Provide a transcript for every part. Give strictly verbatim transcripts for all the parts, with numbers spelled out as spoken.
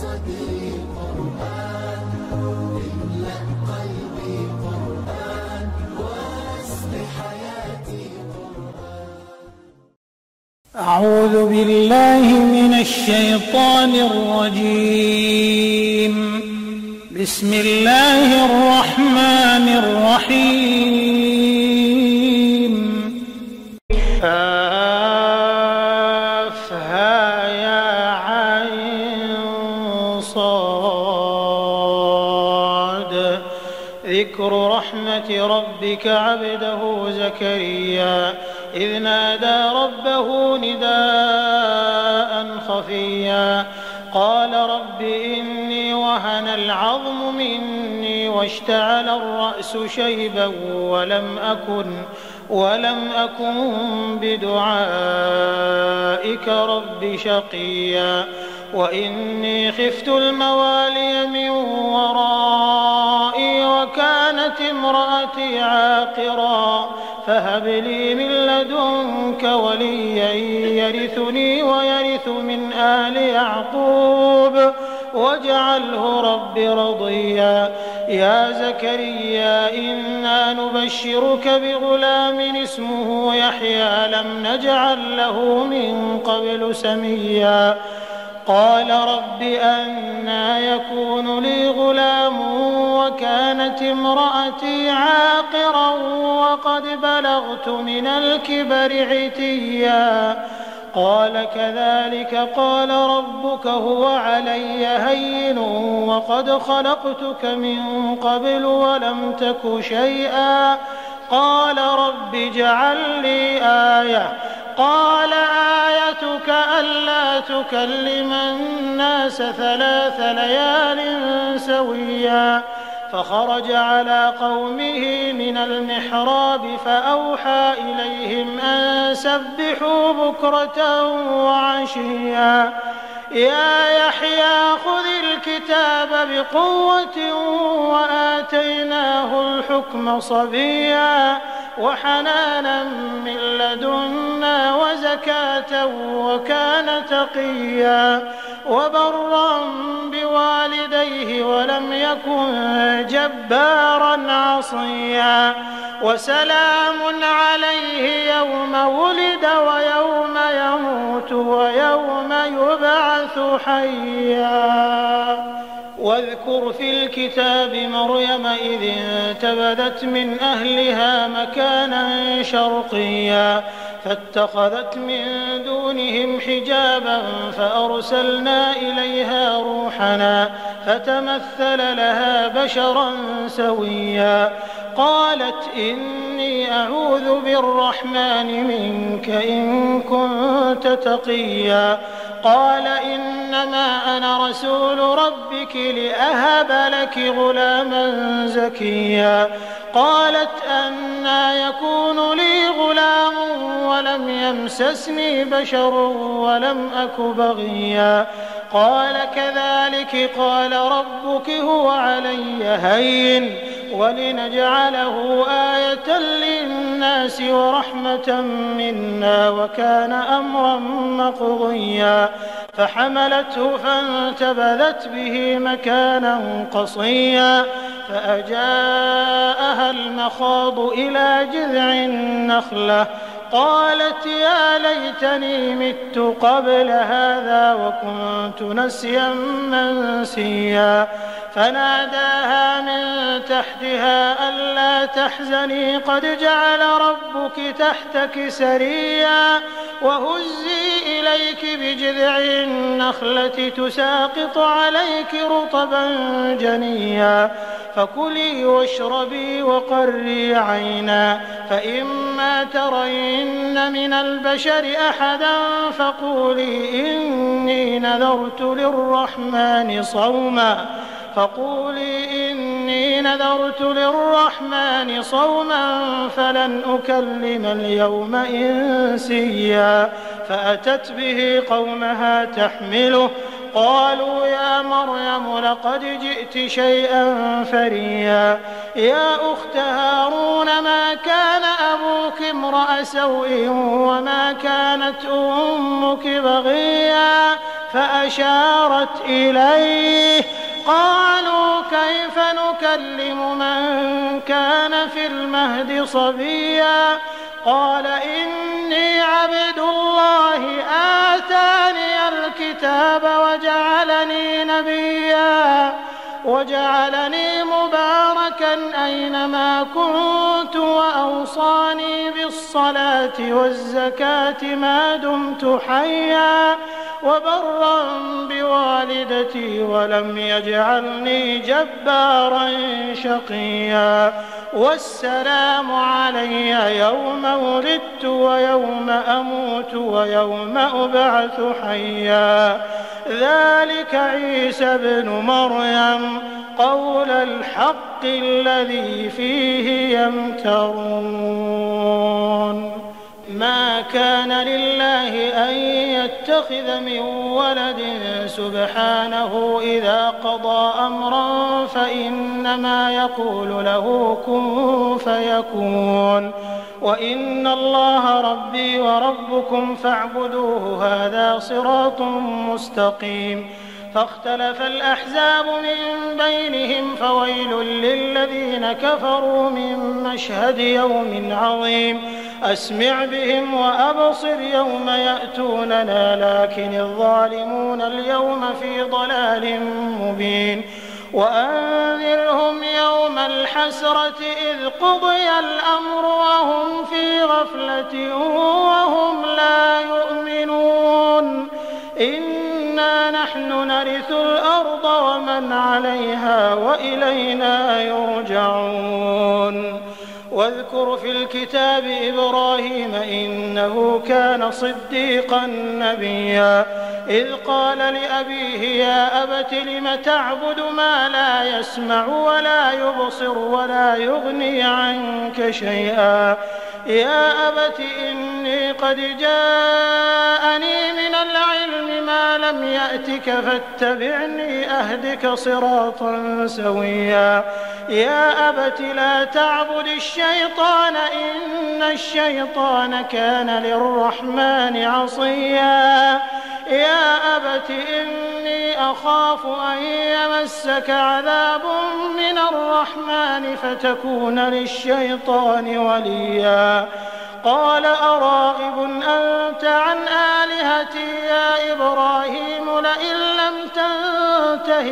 صدري قرآن، املأ قلبي قرآن، واسق حياتي قرآن. أعوذ بالله من الشيطان الرجيم. بسم الله الرحمن الرحيم. كافها يا عين صاد. ذكر رحمة ربك عبده زكريا إذ نادى ربه نداء خفيا قال رب إني وهن العظم مني واشتعل الرأس شيبا ولم أكن ولم أكن بدعائك رب شقيا وإني خفت الموالي من ورائي وكانت امرأتي عاقرا فهب لي من لدنك وليا يرثني ويرث من آل يعقوب واجعله رب رضيا. يا زكريا إنا نبشرك بغلام اسمه يحيى لم نجعل له من قبل سميا قال رب أنى يكون لي غلام وكانت امرأتي عاقرا وقد بلغت من الكبر عتيا قال كذلك قال ربك هو علي هين وقد خلقتك من قبل ولم تك شيئا قال رب اجعل لي آية قال آيتك ألا تكلم الناس ثلاث ليال سويا فخرج على قومه من المحراب فأوحى إليهم أن سبحوا بكرة وعشيا يا يحيى خذ الكتاب بقوة وآتيناه الحكم صبيا وحنانا من لدنا وزكاة وكان تقيا وبرا بوالديه ولم يكن جبارا عصيا وسلام عليه يوم ولد ويوم يموت ويوم يبعث حيا. واذكر في الكتاب مريم إذ انتبذت من أهلها مكانا شرقيا فاتخذت من دونهم حجابا فأرسلنا إليها روحنا فتمثل لها بشرا سويا قالت إني أعوذ بالرحمن منك إن كنت تقيا قال إنما أنا رسول ربك لأهب لك غلاما زكيا قالت أنى يكون لي غلام ولم يمسسني بشر ولم أك بغيا قال كذلك قال ربك هو علي هين ولنجعله آية للناس ورحمة منا وكان أمرا مقضيا فحملته فانتبذت به مكانا قصيا فأجاءها المخاض إلى جذع النخلة قالت يا ليتني مت قبل هذا وكنت نسيا منسيا فناداها من تحتها ألا تحزني قد جعل ربك تحتك سريا وهزي إليك بجذع النخلة تساقط عليك رطبا جنيا فكلي واشربي وقري عينا فإما ترين من البشر أحدا فقولي إني نذرت للرحمن صوما فقولي إني نذرت للرحمن صوما فلن أكلم اليوم إنسيا فأتت به قومها تحمله قالوا يا مريم لقد جئت شيئا فريا يا أخت هارون ما كان أبوك امرأ سوء وما كانت أمك بغيا فأشارت إليه. قالوا كيف نكلم من كان في المهد صبيا قال إني عبد الله آتاني الكتاب وجعلني نبيا وجعلني مباركا أينما كنت وأوصاني بالصلاة والزكاة ما دمت حيا وبرا بوالدتي ولم يجعلني جبارا شقيا والسلام علي يوم ولدت ويوم أموت ويوم أبعث حيا ذلك عيسى ابن مريم قول الحق الذي فيه يمترون. ما كان لله أن يتخذ من ولد سبحانه إذا قضى أمرا فإنما يقول له كن فيكون وإن الله ربي وربكم فاعبدوه هذا صراط مستقيم. فاختلف الأحزاب من بينهم فويل للذين كفروا من مشهد يوم عظيم. أسمع بهم وأبصر يوم يأتوننا لكن الظالمون اليوم في ضلال مبين. وأنذرهم يوم الحسرة إذ قضي الأمر وهم في غفلة وهم لا يؤمنون. إنا نحن نرث الأرض ومن عليها وإلينا يرجعون. واذكر في الكتاب إبراهيم إنه كان صديقا نبيا إذ قال لأبيه يا أبت لم تعبد ما لا يسمع ولا يبصر ولا يغني عنك شيئا يا أبت إني قد جاءني من العلم ما لم يأتك فاتبعني أهدك صراطا سويا يا أبت لا تعبد الشيطان إن الشيطان كان للرحمن عصيا يا أبت إني أخاف أن يمسك عذاب من الرحمن فتكون للشيطان وليا قال أراغب أنت عن آلهتي يا إبراهيم لئن لم تنته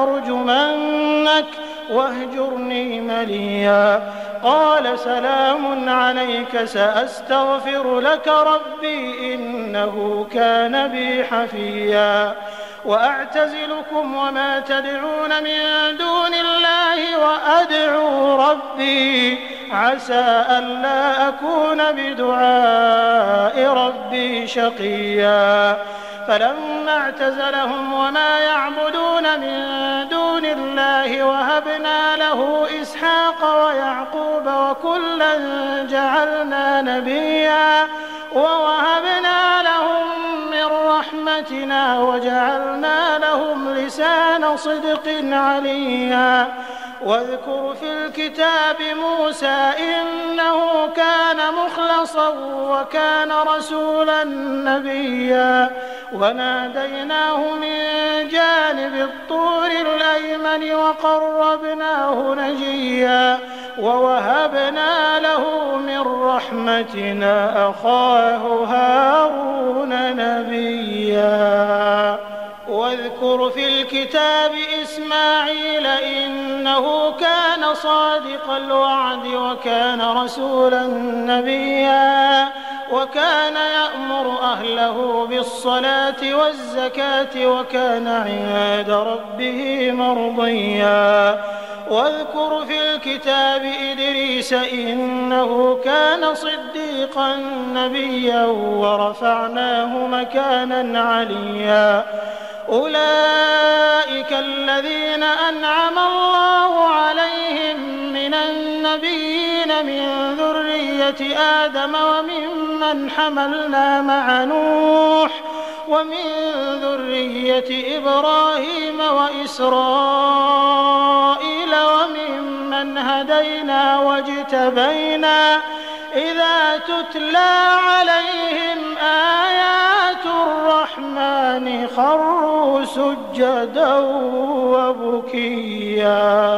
لأرجمنك واهجرني مليا قال سلام عليك سأستغفر لك ربي إنه كان بي حفيا وأعتزلكم وما تدعون من دون الله وأدعو ربي عسى ألا أكون بدعاء ربي شقيا فلما اعتزلهم وما يعبدون من دون الله وهبنا له إسحاق ويعقوب وكلا جعلنا نبيا ووهبنا لهم من رحمتنا وجعلنا لهم لسان صدق عليا واذكر في الكتاب موسى إنه كان مخلصا وكان رسولا نبيا وناديناه من جانب الطور الأيمن وقربناه نجيا ووهبنا له من رحمتنا أخاه هارون نبيا واذكر في الكتاب إسماعيل إنه كان صادق الوعد وكان رسولا نبيا وكان يأمر أهله بالصلاة والزكاة وكان عند ربه مرضيا واذكر في الكتاب إدريس إنه كان صديقا نبيا ورفعناه مكانا عليا أولئك الذين أنعم الله عليهم من النبيين من ذرية آدم وممن حملنا مع نوح ومن ذرية إبراهيم وإسرائيل وممن هدينا واجتبينا إذا تتلى عليهم آيات الرحمن الرحمن خروا سجدا وبكيا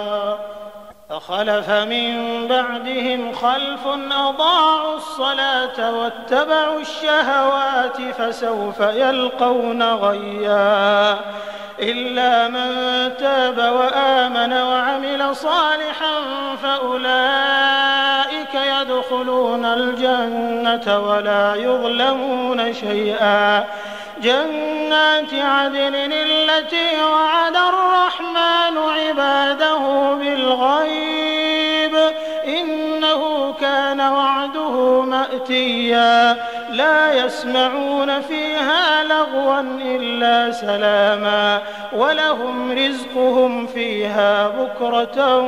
فخلف من بعدهم خلف أضاعوا الصلاة واتبعوا الشهوات فسوف يلقون غيا إلا من تاب وآمن وعمل صالحا فأولئك يدخلون الجنة ولا يظلمون شيئا جنات عدن التي وعد الرحمن عباده بالغيب إنه كان وعده مأتيا لا يسمعون فيها لغوا إلا سلاما ولهم رزقهم فيها بكرة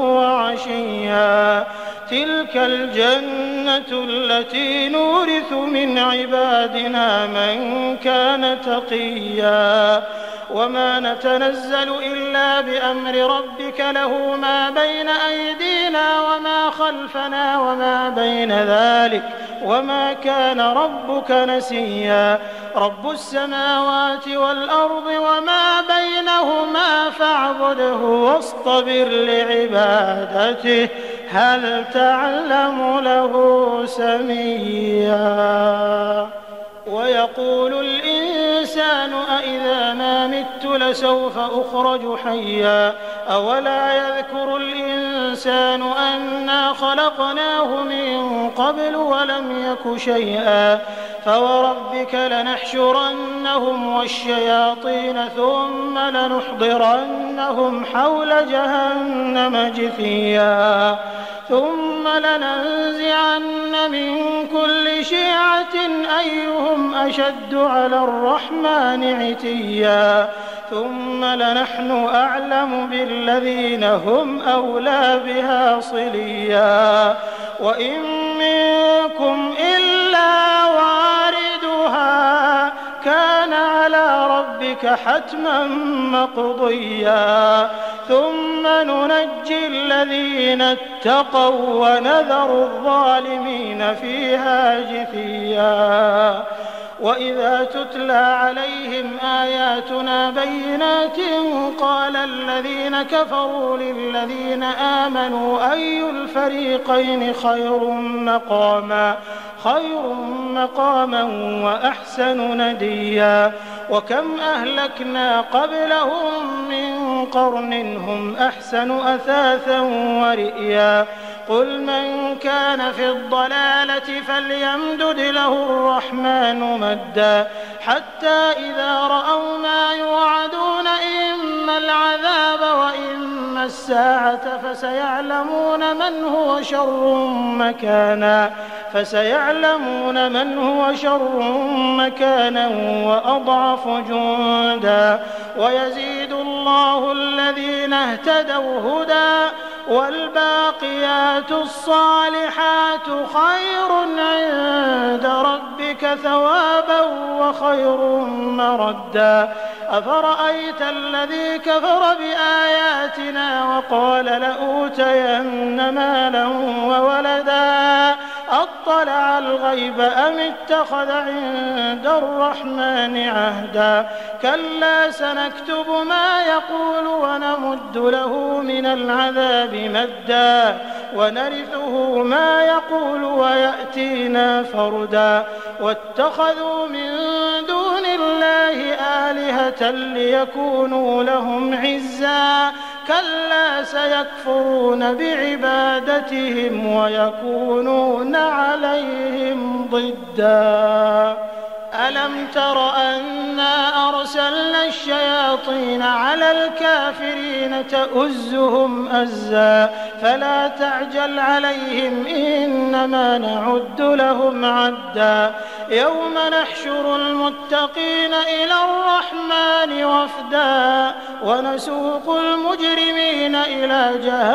وعشيا تلك الجنة التي نورث من عبادنا من كان تقيا وما نتنزل إلا بأمر ربك له ما بين أيدينا وما خلفنا وما بين ذلك وما كان ربك نسيا رب السماوات والأرض وما بينهما فاعبده واصطبر لعبادته هل تعلم له سميا ويقول الإنسان أإذا ما مت لسوف أخرج حيا أولا يذكر الإنسان أنا خلقناه من قبل ولم يك شيئا فوربك لنحشرنهم والشياطين ثم لنحضرنهم حول جهنم جثيا ثم لننزعن من كل شيعة أيهم أشد على الرحمن عتيا ثم لنحن أعلم بالذين هم أولى بها صليا وإن منكم إلا واردها كان على ربك حتما مقضيا ثم ننجي الذين اتقوا ونذر الظالمين فيها جثيا وإذا تتلى عليهم آياتنا بينات قال الذين كفروا للذين آمنوا أي الفريقين خير مقاما خير مقاما وأحسن نديا وكم أهلكنا قبلهم من قرن هم أحسن أثاثا ورئيا قل من كان في الضلالة فليمدد له الرحمن مدا حتى إذا رأوا ما يوعدون إما العذاب وإما الساعة فسيعلمون من هو شر مكانا فسيعلمون من هو شر مكانا وأضعف جندا ويزيد الله الذين اهتدوا هدى والباقيات الصالحات خير عند ربك ثوابا وخير مردا أفرأيت الذي كفر بآياتنا وقال لأوتين مالا وولدا أطلع الغيب أم اتخذ عند الرحمن عهدا كلا سنكتب ما يقول ونمد له من العذاب مدا ونرثه ما يقول ويأتينا فردا واتخذوا من دون الله آلهة ليكونوا لهم عزا كلا سيكفرون بعبادتهم ويكونون عليهم ضدا ألم تر أنا أرسلنا الشياطين على الكافرين تؤزهم أزا فلا تعجل عليهم إنما نعد لهم عدا يوم نحشر المتقين إلى الرحمن وفدا ونسوق المجرمين إلى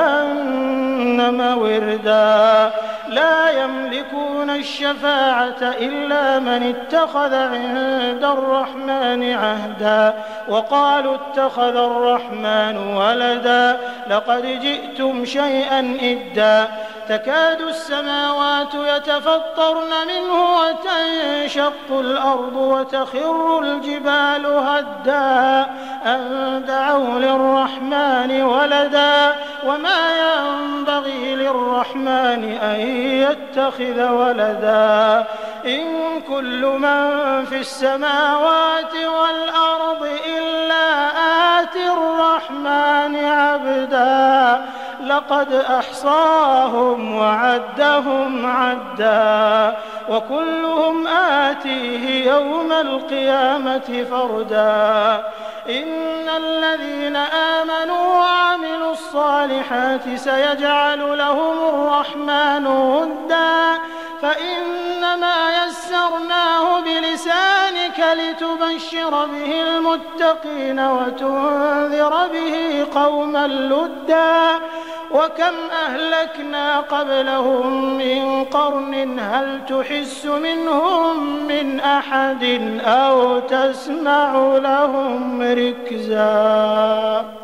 جهنم وردا لا يملكون الشفاعة إلا من اتخذ عند الرحمن عهدا وقالوا اتخذ الرحمن ولدا لقد جئتم شيئا إدا تكاد السماوات يتفطرن منه وتنشق الأرض وتخر الجبال هدا أن دعوا للرحمن ولدا وما ينبغي للرحمن أن يتخذ ولدا إن كل من في السماوات والأرض إلا آتي الرحمن عبدا لقد أحصاهم وعدهم عدا وكلهم آتيه يوم القيامة فردا إن الذين آمنوا وعملوا الصالحات سيجعل لهم الرحمن ودا فإنما يسرناه بلسانك لتبشر به المتقين وتنذر به قوما لدا وكم أهلكنا قبلهم من قرن هل تحس منهم من أحد أو تسمع لهم ركزا.